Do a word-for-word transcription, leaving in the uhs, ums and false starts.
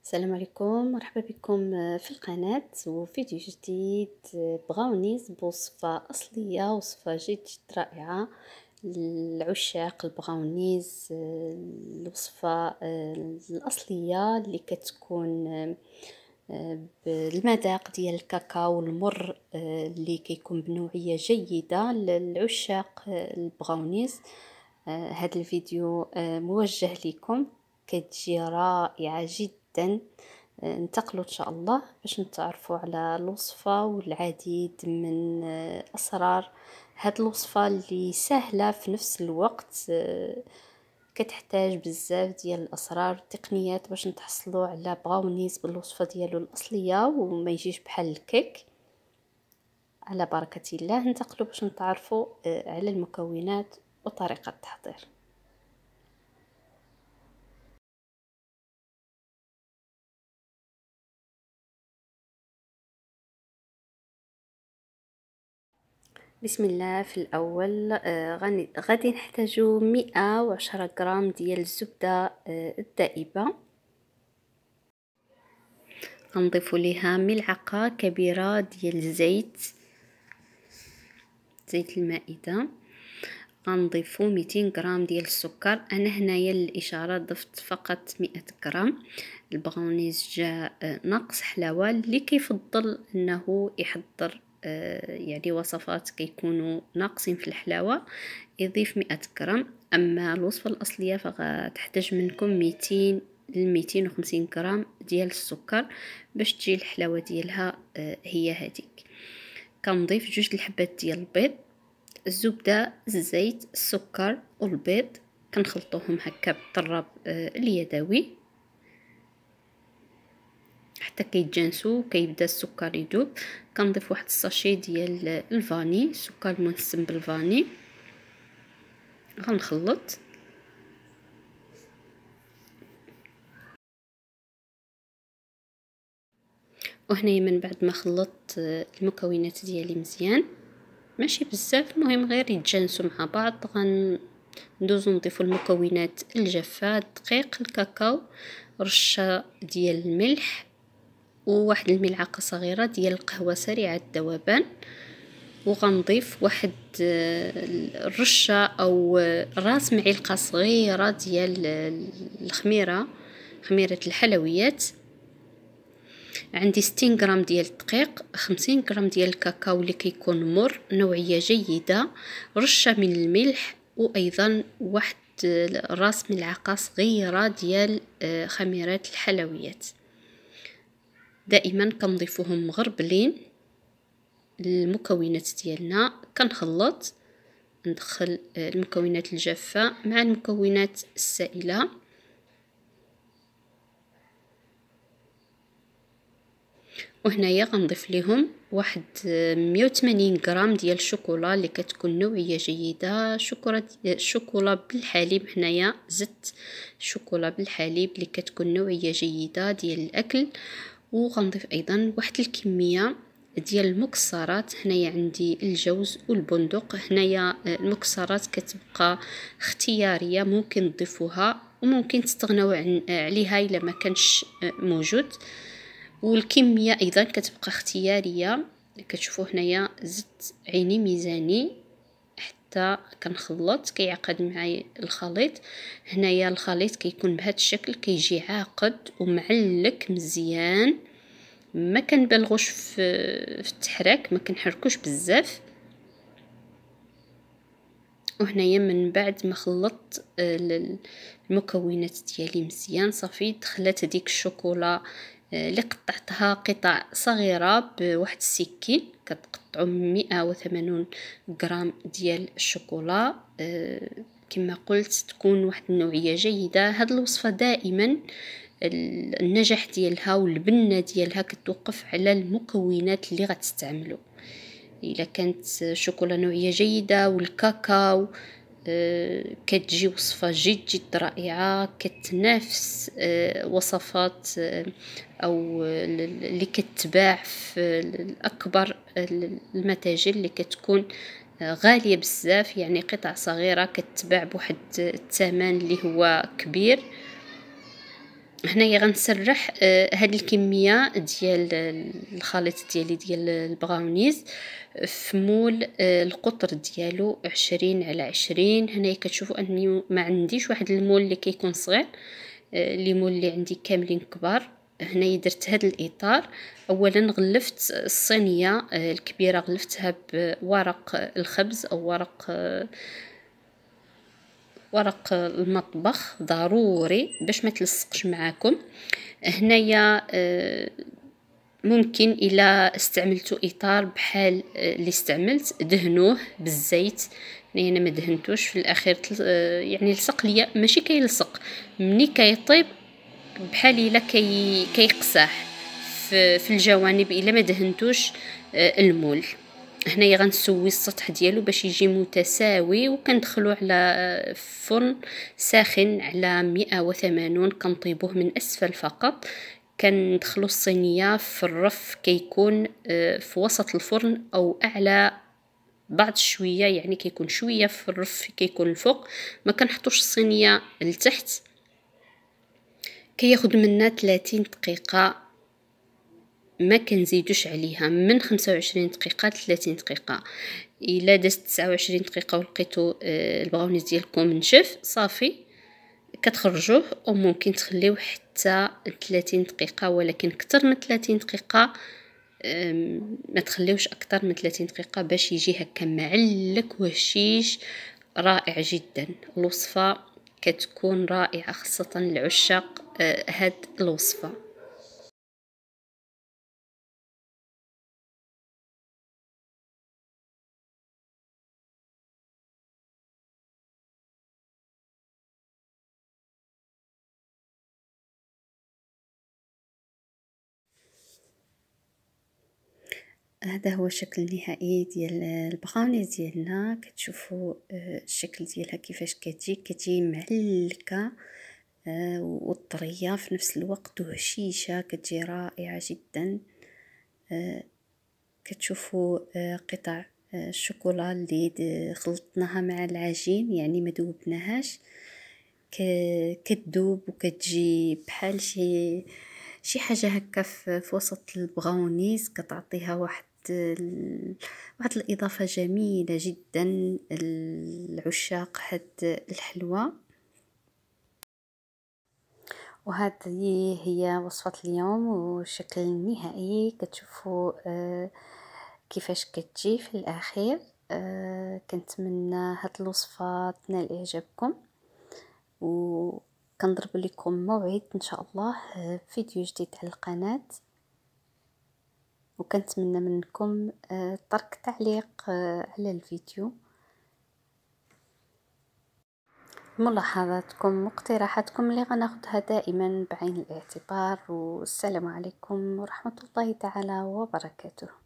السلام عليكم، مرحبا بكم في القناة وفيديو جديد. براونيز بوصفة أصلية، وصفة جد جد رائعة لعشاق البراونيز. الوصفة الأصلية اللي كتكون بالمذاق ديال الكاكاو المر اللي كيكون بنوعية جيدة للعشاق البراونيز. هذا الفيديو موجه لكم، كتجي رائعة جدا. ننتقلوا ان شاء الله باش نتعرفوا على الوصفه والعديد من اسرار هاد الوصفه اللي سهله في نفس الوقت. كتحتاج بزاف ديال الاسرار والتقنيات باش نتحصلوا على براونيز بالوصفه ديالو الاصليه وما يجيش بحال الكيك. على بركه الله ننتقلوا باش نتعرفوا على المكونات وطريقه التحضير. بسم الله. في الاول آه غني غادي نحتاجو مئة وعشرة غرام ديال الزبده آه الدائبه. غنضيفو ليها ملعقه كبيره ديال الزيت زيت المائده. غنضيفو مئتين غرام ديال السكر. انا هنايا للاشاره ضفت فقط مئة غرام. البراونيز جا آه ناقص حلاوه، اللي كيفضل انه يحضر يعني وصفات كيكونوا ناقصين في الحلاوه يضيف مئة غرام. اما الوصفه الاصليه فغتحتاج منكم مئتين ل مئتين وخمسين غرام ديال السكر باش تجي الحلاوه ديالها هي هذيك. كنضيف جوج الحبات ديال البيض، الزبده، الزيت، السكر والبيض. كنخلطوهم هكا بالطراب اليدوي حتى كيتجانسوا كيبدا السكر يذوب. كنضيف واحد الساشي ديال الفاني، سكر منسم بالفاني. غنخلط وهنايا من بعد ما خلطت المكونات ديالي مزيان، ماشي بزاف، المهم غير يتجانسوا مع بعض، غندوزو نضيفوا المكونات الجافه، الدقيق، الكاكاو، رشه ديال الملح وواحد الملعقه صغيره ديال القهوه سريعه الذوبان. وغنضيف واحد الرشه او راس معلقه صغيره ديال الخميره، خميره الحلويات. عندي ستين غرام ديال الدقيق، خمسين غرام ديال الكاكاو اللي كيكون مر نوعيه جيده، رشه من الملح، وايضا واحد راس ملعقه صغيره ديال خميرات الحلويات. دائما كنضيفوهم مغربلين المكونات ديالنا. كنخلط، ندخل المكونات الجافه مع المكونات السائله. وهنايا غنضيف لهم واحد مئة وثمانين غرام ديال الشوكولا اللي كتكون نوعيه جيده، شوكولا الشوكولا بالحليب. هنايا زدت شوكولا بالحليب اللي كتكون نوعيه جيده ديال الاكل. وغنضيف ايضا واحد الكميه ديال المكسرات. هنايا عندي الجوز والبندق. هنايا المكسرات كتبقى اختياريه، ممكن تضيفوها وممكن تستغنوا عليها الا ما كانش موجود. والكميه ايضا كتبقى اختياريه. كتشوفوا هنايا زدت عيني ميزاني حتى كنخلط، كيعقد معايا الخليط. هنايا الخليط كيكون بهذا الشكل، كيجي عاقد ومعلك مزيان، ما كنبالغوش في التحراك، ما كنحركوش بزاف. وهنايا من بعد ما خلطت المكونات ديالي مزيان صافي، دخلت هذيك الشوكولا اللي قطعتها قطع صغيره بواحد السكين. كتقطعوا مئة وثمانين غرام ديال الشوكولا. كما قلت تكون واحد النوعيه جيده. هاد الوصفه دائما النجاح ديالها والبنه ديالها كتوقف على المكونات اللي غتستعملوا. الا كانت شوكولا نوعيه جيده والكاكاو كتجي وصفه جد جد رائعه، كتنافس وصفات او اللي كتباع في الاكبر المتاجر اللي كتكون غاليه بزاف، يعني قطع صغيره كتباع بواحد الثمن اللي هو كبير. هنايا غنسرح آه هاد الكميه ديال الخليط ديالي ديال البراونيز في مول آه القطر ديالو عشرين على عشرين. هنايا كتشوفوا اني ما عنديش واحد المول اللي كيكون صغير، آه لي مول اللي عندي كاملين كبار. هنايا درت هاد الاطار. اولا غلفت الصينيه آه الكبيره، غلفتها بورق الخبز او ورق آه ورق المطبخ، ضروري باش ما تلصقش معاكم. هنايا ممكن الا استعملتوا اطار بحال اللي استعملت دهنوه بالزيت. يعني انا ما دهنتوش في الاخير، يعني لصق ليا، ماشي كيلصق، ملي كيطيب بحال الا كي كيقساح في, في الجوانب الا ما دهنتوش المول. هنايا غنسوي السطح ديالو باش يجي متساوي، وكندخلو على فرن ساخن على مئة وثمانين. كنطيبوه من اسفل فقط. كندخلو الصينيه في الرف كيكون في وسط الفرن او اعلى بعض شويه، يعني كيكون شويه في الرف كيكون الفوق. ما كنحطوش الصينيه لتحت. كياخد منا ثلاثين دقيقه، ما كنزيدوش عليها، من خمسة وعشرين دقيقه ل ثلاثين دقيقه. الا دازت تسعة وعشرين دقيقه ولقيتو البراونيز ديالكم نشف صافي كتخرجوه، او ممكن تخليوه حتى ثلاثين دقيقه، ولكن اكثر من ثلاثين دقيقه ما تخليوش اكثر من ثلاثين دقيقه باش يجي هكا معلك وهشيش رائع جدا. الوصفه كتكون رائعه خاصه لعشاق هاد الوصفه. هذا هو الشكل النهائي ديال البراونيز ديالنا. كتشوفوا الشكل ديالها كيفاش كتجي كتجي معلكه وطريه في نفس الوقت وهشيشه، كتجي رائعه جدا. كتشوفوا قطع الشوكولا اللي خلطناها مع العجين، يعني ما ذوبناهاش، كتذوب وكتجي بحال شي شي حاجه هكا في وسط البراونيز، كتعطيها واحد واحد الاضافه جميله جدا لعشاق هاد الحلوى. وهذه هي وصفه اليوم والشكل النهائي. كتشوفوا آه كيفاش كتجي في الاخير. آه كنتمنى هاد الوصفه تنال اعجابكم، وكنضرب لكم موعد ان شاء الله فيديو جديد على القناه. وكنتمنى منكم ترك تعليق على الفيديو، ملاحظاتكم واقتراحاتكم اللي غناخدها دائما بعين الاعتبار. والسلام عليكم ورحمه الله تعالى وبركاته.